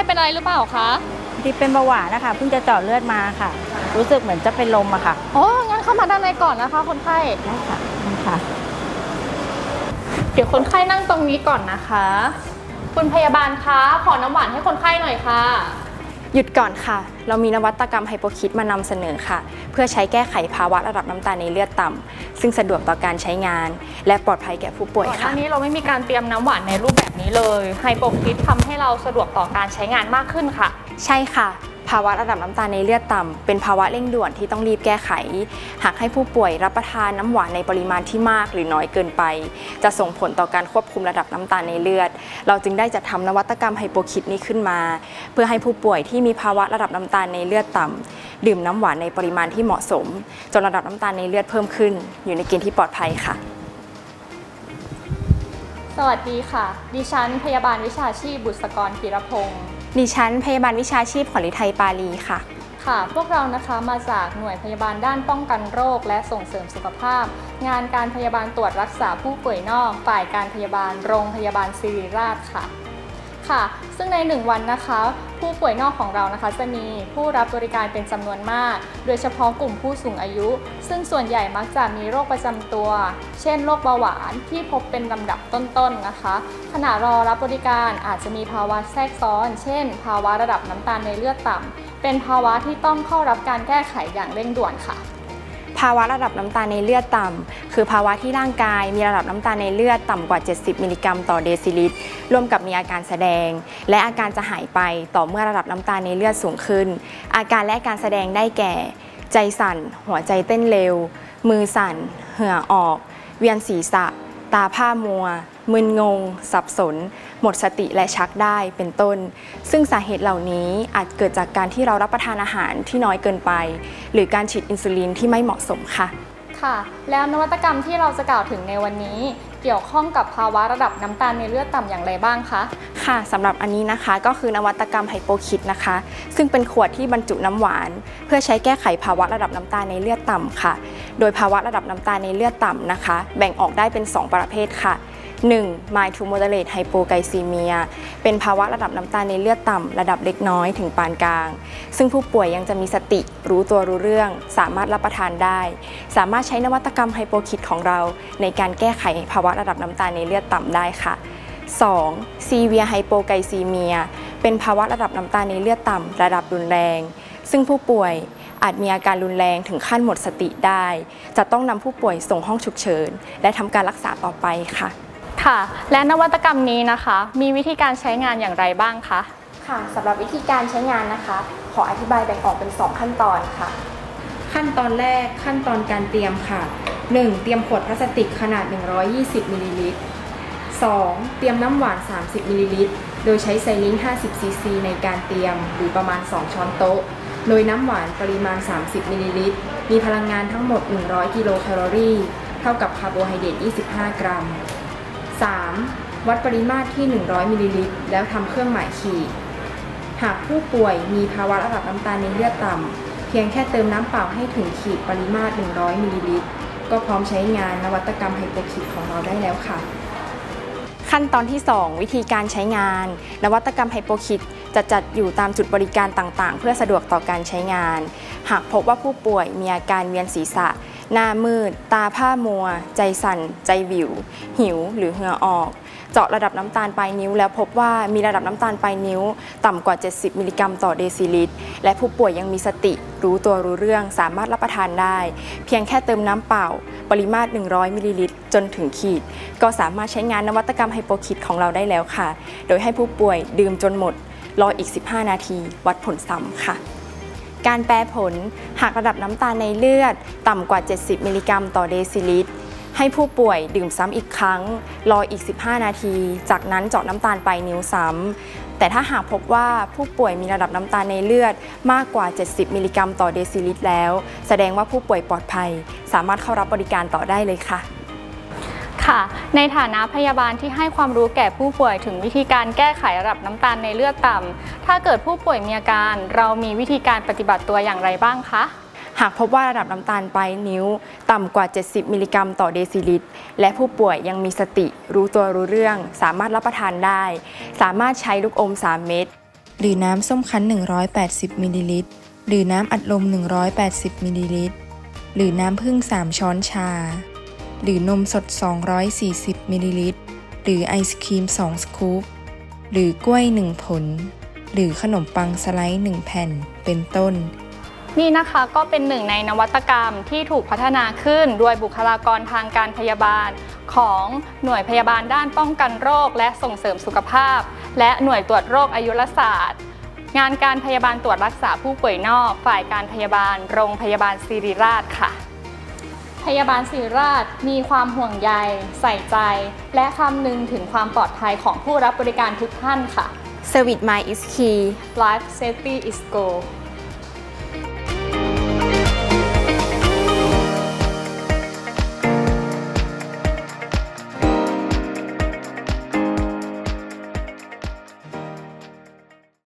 เป็นอะไรหรือเปล่าคะที่เป็นเบาหวานนะคะเพิ่งจะเจาะเลือดมาค่ะรู้สึกเหมือนจะเป็นลมอะค่ะอ๋องั้นเข้ามาด้านในก่อนนะคะคนไข้ได้ค่ะค่ะเดี๋ยวคนไข้นั่งตรงนี้ก่อนนะคะคุณพยาบาลคะขอน้ำหวานให้คนไข้หน่อยค่ะหยุดก่อนค่ะเรามีนวัตกรรมไฮโปคิดมานำเสนอค่ะเพื่อใช้แก้ไขภาวะระดับน้ำตาลในเลือดต่ำซึ่งสะดวกต่อการใช้งานและปลอดภัยแก่ผู้ป่วยค่ะก่อนหน้านี้เราไม่มีการเตรียมน้ำหวานในรูปแบบนี้เลยไฮโปคิดทำให้เราสะดวกต่อการใช้งานมากขึ้นค่ะใช่ค่ะภาวะระดับน้ำตาลในเลือดต่ำเป็นภาวะเร่งด่วนที่ต้องรีบแก้ไขหากให้ผู้ป่วยรับประทานน้ำหวานในปริมาณที่มากหรือน้อยเกินไปจะส่งผลต่อการควบคุมระดับน้ำตาลในเลือดเราจึงได้จัดทำนวัตกรรมไฮโปคิดนี้ขึ้นมาเพื่อให้ผู้ป่วยที่มีภาวะระดับน้ำตาลในเลือดต่ำดื่มน้ำหวานในปริมาณที่เหมาะสมจนระดับน้ำตาลในเลือดเพิ่มขึ้นอยู่ในเกณฑ์ที่ปลอดภัยค่ะสวัสดีค่ะดิฉันพยาบาลวิชาชีพบุษกรธีรพงศ์ดิฉันพยาบาลวิชาชีพขวัญฤทัยปาลีค่ะค่ะพวกเรานะคะมาจากหน่วยพยาบาลด้านป้องกันโรคและส่งเสริมสุขภาพงานการพยาบาลตรวจรักษาผู้ป่วยนอกฝ่ายการพยาบาลโรงพยาบาลศิริราชค่ะซึ่งใน1วันนะคะผู้ป่วยนอกของเรานะคะจะมีผู้รับบริการเป็นจำนวนมากโดยเฉพาะกลุ่มผู้สูงอายุซึ่งส่วนใหญ่มักจะมีโรคประจำตัวเช่นโรคเบาหวานที่พบเป็นลำดับต้นๆนะคะขณะรอรับบริการอาจจะมีภาวะแทรกซ้อนเช่นภาวะระดับน้ำตาลในเลือดต่ำเป็นภาวะที่ต้องเข้ารับการแก้ไขอย่างเร่งด่วนค่ะภาวะระดับน้ำตาลในเลือดต่ำคือภาวะที่ร่างกายมีระดับน้ำตาลในเลือดต่ำกว่า70มิลลิกรัมต่อเดซิลิตรร่วมกับมีอาการแสดงและอาการจะหายไปต่อเมื่อระดับน้ำตาลในเลือดสูงขึ้นอาการและการแสดงได้แก่ใจสั่นหัวใจเต้นเร็วมือสั่นเหงื่อออกเวียนศีรษะตาผ้ามัวมึนงงสับสนหมดสติและชักได้เป็นต้นซึ่งสาเหตุเหล่านี้อาจเกิดจากการที่เรารับประทานอาหารที่น้อยเกินไปหรือการฉีดอินซูลินที่ไม่เหมาะสมค่ะแล้วนวัตกรรมที่เราจะกล่าวถึงในวันนี้เกี่ยวข้องกับภาวะระดับน้ำตาลในเลือดต่ำอย่างไรบ้างคะสำหรับอันนี้นะคะก็คือนวัตกรรมไฮโปคิดนะคะซึ่งเป็นขวดที่บรรจุน้ำหวานเพื่อใช้แก้ไขภาวะระดับน้ำตาลในเลือดต่ำค่ะโดยภาวะระดับน้ำตาลในเลือดต่ำนะคะแบ่งออกได้เป็น2ประเภทค่ะ1 mild to moderate hypoglycemia เป็นภาวะระดับน้ำตาลในเลือดต่ำระดับเล็กน้อยถึงปานกลางซึ่งผู้ป่วยยังจะมีสติรู้ตัวรู้เรื่องสามารถรับประทานได้สามารถใช้นวัตกรรมไฮโปคิดของเราในการแก้ไขภาวะระดับน้ำตาลในเลือดต่ำได้ค่ะ2 severe hypoglycemia เป็นภาวะระดับน้ำตาลในเลือดต่ำระดับรุนแรงซึ่งผู้ป่วยอาจมีอาการรุนแรงถึงขั้นหมดสติได้จะต้องนำผู้ป่วยส่งห้องฉุกเฉินและทำการรักษาต่อไปค่ะและนวัตกรรมนี้นะคะมีวิธีการใช้งานอย่างไรบ้างคะสำหรับวิธีการใช้งานนะคะขออธิบายแบ่งออกเป็น2ขั้นตอนค่ะขั้นตอนแรกขั้นตอนการเตรียมค่ะ 1. เตรียมขวดพลาสติกขนาด120มิลลิลิตร 2. เตรียมน้ำหวาน30มิลลิลิตรโดยใช้ไซลิง50ซีซีในการเตรียมหรือประมาณ2ช้อนโต๊ะโดยน้ำหวานปริมาณ30มิลลิลิตรมีพลังงานทั้งหมด100กิโลแคลอรี่เท่ากับคาร์โบไฮเดรต25 กรัม 3. วัดปริมาตรที่100มิลลิลิตรแล้วทำเครื่องหมายขีดหากผู้ป่วยมีภาวะระดับน้ำตาลในเลือดต่ำเพียงแค่เติมน้ำเปล่าให้ถึงขีดปริมาตร100มิลลิลิตรก็พร้อมใช้งานนวัตกรรมไฮโปคิดของเราได้แล้วค่ะขั้นตอนที่2วิธีการใช้งานนวัตกรรมไฮโปคิดจะจัดอยู่ตามจุดบริการต่างๆเพื่อสะดวกต่อการใช้งานหากพบว่าผู้ป่วยมีอาการเวียนศีรษะหน้ามืดตาผ้ามัวใจสั่นใจวิวหิวหรือเหงื่อออกเจาะระดับน้ำตาลปลายนิ้วแล้วพบว่ามีระดับน้ำตาลปลายนิ้วต่ำกว่า70มิลลิกรัมต่อเดซิลิตรและผู้ป่วยยังมีสติรู้ตัวรู้เรื่องสามารถรับประทานได้เพียงแค่เติมน้ำเปล่าปริมาตร100มิลลิลิตรจนถึงขีดก็สามารถใช้งานนวัตกรรมไฮโปคิดของเราได้แล้วค่ะโดยให้ผู้ป่วยดื่มจนหมดรออีก15นาทีวัดผลซ้ำค่ะการแปรผลหากระดับน้ำตาลในเลือดต่ำกว่า70มิลลิกรัมต่อเดซิลิตรให้ผู้ป่วยดื่มซ้ำอีกครั้งรออีก15นาทีจากนั้นเจาะน้ำตาลปลายนิ้วซ้ำแต่ถ้าหากพบว่าผู้ป่วยมีระดับน้ำตาลในเลือดมากกว่า70มิลลิกรัมต่อเดซิลิตรแล้วแสดงว่าผู้ป่วยปลอดภัยสามารถเข้ารับบริการต่อได้เลยค่ะในฐานะพยาบาลที่ให้ความรู้แก่ผู้ป่วยถึงวิธีการแก้ไขระดับน้ำตาลในเลือดต่ำถ้าเกิดผู้ป่วยมีอาการเรามีวิธีการปฏิบัติตัวอย่างไรบ้างคะหากพบว่าระดับน้ำตาลปลายนิ้วต่ำกว่า70มิลลิกรัมต่อเดซิลิตรและผู้ป่วยยังมีสติรู้ตัวรู้เรื่องสามารถรับประทานได้สามารถใช้ลูกอม3 เม็ดหรือน้ำส้มคั้น180มิลลิลิตรหรือน้ำอัดลม180มิลลิลิตรหรือน้ำผึ้ง3ช้อนชาหรือนมสด240มิลลิลิตรหรือไอศครีม2สกู๊ปหรือกล้วย1ผลหรือขนมปังสไลด์1แผ่นเป็นต้นนี่นะคะก็เป็นหนึ่งในนวัตกรรมที่ถูกพัฒนาขึ้นโดยบุคลากรทางการพยาบาลของหน่วยพยาบาลด้านป้องกันโรคและส่งเสริมสุขภาพและหน่วยตรวจโรคอายุรศาสตร์งานการพยาบาลตรวจรักษาผู้ป่วยนอกฝ่ายการพยาบาลโรงพยาบาลศิริราชค่ะพยาบาลศิริราชมีความห่วงใยใส่ใจและคำนึงถึงความปลอดภัยของผู้รับบริการทุกท่านค่ะ Service Mind is key Life Safety is Goal